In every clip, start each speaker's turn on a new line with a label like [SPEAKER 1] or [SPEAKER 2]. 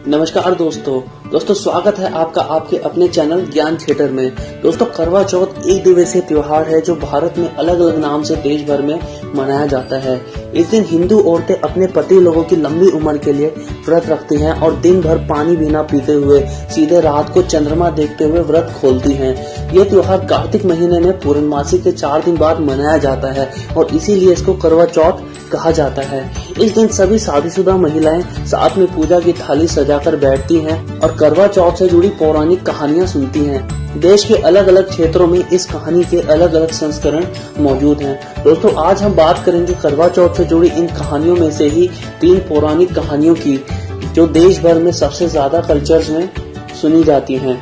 [SPEAKER 1] नमस्कार दोस्तों स्वागत है आपका आपके अपने चैनल ज्ञान थिएटर में। दोस्तों, करवा चौथ एक दिवसीय त्योहार है जो भारत में अलग अलग नाम से देश भर में मनाया जाता है। इस दिन हिंदू औरतें अपने पति लोगों की लंबी उम्र के लिए व्रत रखती हैं और दिन भर पानी भी ना पीते हुए सीधे रात को चंद्रमा देखते हुए व्रत खोलती हैं। यह त्योहार कार्तिक महीने में पूर्णमासी के 4 दिन बाद मनाया जाता है और इसीलिए इसको करवा चौथ कहा जाता है। इस दिन सभी शादीशुदा महिलाएं साथ में पूजा की थाली सजाकर बैठती हैं और करवा चौथ से जुड़ी पौराणिक कहानियां सुनती हैं। देश के अलग अलग क्षेत्रों में इस कहानी के अलग अलग संस्करण मौजूद हैं। दोस्तों, आज हम बात करेंगे करवा चौथ से जुड़ी इन कहानियों में से ही 3 पौराणिक कहानियों की जो देश भर में सबसे ज्यादा कल्चर्स में सुनी जाती हैं।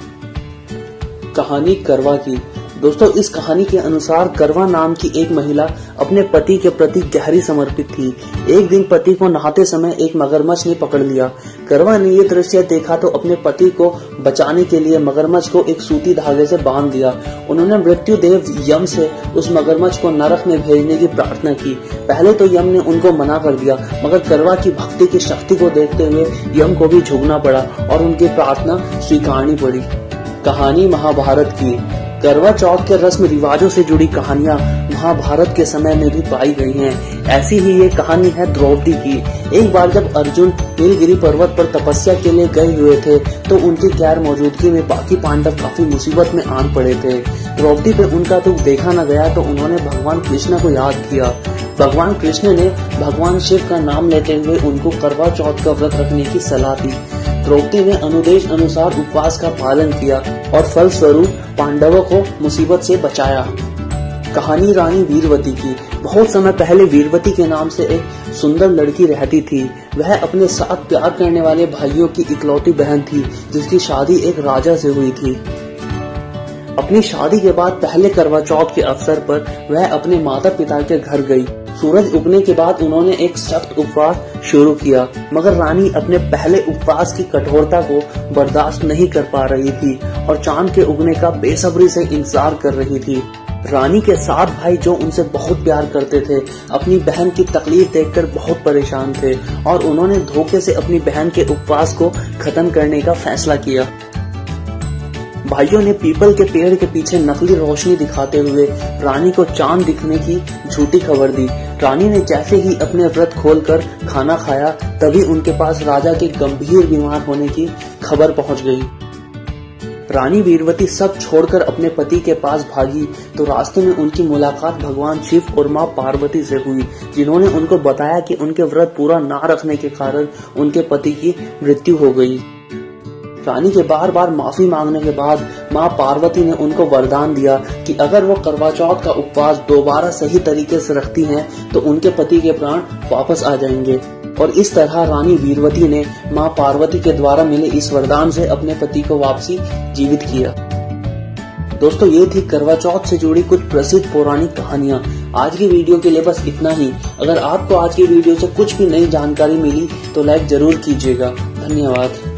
[SPEAKER 1] कहानी करवा की। दोस्तों, इस कहानी के अनुसार करवा नाम की एक महिला अपने पति के प्रति गहरी समर्पित थी। एक दिन पति को नहाते समय एक मगरमच्छ ने पकड़ लिया। करवा ने ये दृश्य देखा तो अपने पति को बचाने के लिए मगरमच्छ को एक सूती धागे से बांध दिया। उन्होंने मृत्यु देव यम से उस मगरमच्छ को नरक में भेजने की प्रार्थना की। पहले तो यम ने उनको मना कर दिया, मगर करवा की भक्ति की शक्ति को देखते हुए यम को भी झुकना पड़ा और उनकी प्रार्थना स्वीकारनी पड़ी। कहानी महाभारत की। करवा चौथ के रस्म रिवाजों से जुड़ी कहानियां महाभारत के समय में भी पाई गई हैं। ऐसी ही ये कहानी है द्रौपदी की। एक बार जब अर्जुन नीलगिरी पर्वत पर तपस्या के लिए गए हुए थे तो उनकी गैर मौजूदगी में बाकी पांडव काफी मुसीबत में आन पड़े थे। द्रौपदी पे उनका दुख देखा न गया तो उन्होंने भगवान कृष्ण को याद किया। भगवान कृष्ण ने भगवान शिव का नाम लेते हुए उनको करवा चौथ का व्रत रखने की सलाह दी। द्रौपदी ने अनुदेश अनुसार उपवास का पालन किया और फलस्वरूप पांडवों को मुसीबत से बचाया। कहानी रानी वीरवती की। बहुत समय पहले वीरवती के नाम से एक सुंदर लड़की रहती थी। वह अपने साथ प्यार करने वाले भाइयों की इकलौती बहन थी जिसकी शादी एक राजा से हुई थी। अपनी शादी के बाद पहले करवा चौथ के अवसर पर वह अपने माता पिता के घर गई। सूरज उगने के बाद उन्होंने एक सख्त उपवास शुरू किया, मगर रानी अपने पहले उपवास की कठोरता को बर्दाश्त नहीं कर पा रही थी और चांद के उगने का बेसब्री से इंतजार कर रही थी। रानी के 7 भाई जो उनसे बहुत प्यार करते थे अपनी बहन की तकलीफ देखकर बहुत परेशान थे और उन्होंने धोखे से अपनी बहन के उपवास को खत्म करने का फैसला किया। भाइयों ने पीपल के पेड़ के पीछे नकली रोशनी दिखाते हुए रानी को चांद दिखने की झूठी खबर दी। रानी ने जैसे ही अपने व्रत खोलकर खाना खाया तभी उनके पास राजा के गंभीर बीमार होने की खबर पहुंच गई। रानी वीरवती सब छोड़कर अपने पति के पास भागी तो रास्ते में उनकी मुलाकात भगवान शिव और मां पार्वती से हुई, जिन्होंने उनको बताया कि उनके व्रत पूरा ना रखने के कारण उनके पति की मृत्यु हो गई। रानी के बार बार माफी मांगने के बाद मां पार्वती ने उनको वरदान दिया कि अगर वो करवा चौथ का उपवास दोबारा सही तरीके से रखती हैं तो उनके पति के प्राण वापस आ जाएंगे। और इस तरह रानी वीरवती ने मां पार्वती के द्वारा मिले इस वरदान से अपने पति को वापसी जीवित किया। दोस्तों, ये थी करवा चौथ से जुड़ी कुछ प्रसिद्ध पौराणिक कहानियां। आज की वीडियो के लिए बस इतना ही। अगर आपको आज की वीडियो से कुछ भी नई जानकारी मिली तो लाइक जरूर कीजिएगा। धन्यवाद।